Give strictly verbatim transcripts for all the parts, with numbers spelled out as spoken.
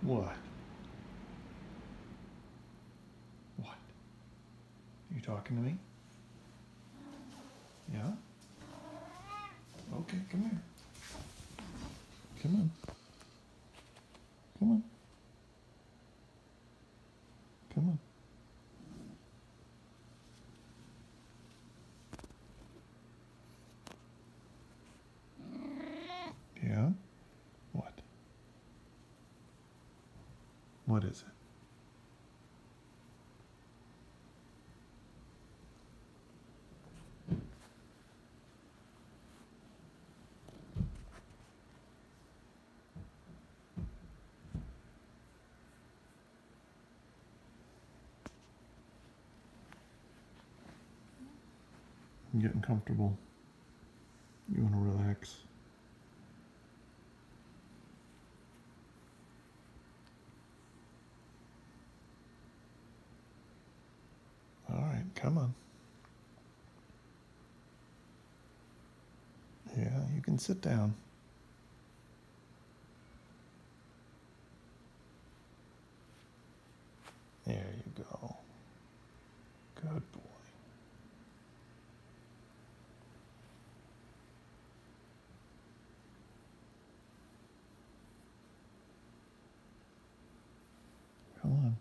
What? What? You talking to me? Yeah? Okay, come here. Come on. Come on. Come on. Yeah? What? What is it? I'm getting comfortable. You want to relax? All right, come on. Yeah, you can sit down. There you go. Good boy. Come on.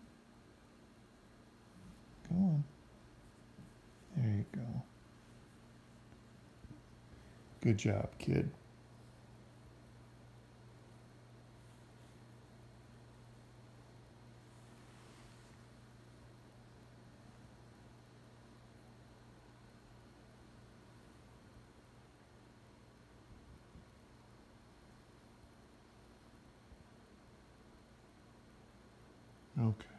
Come on. There you go. Good job, kid. Okay.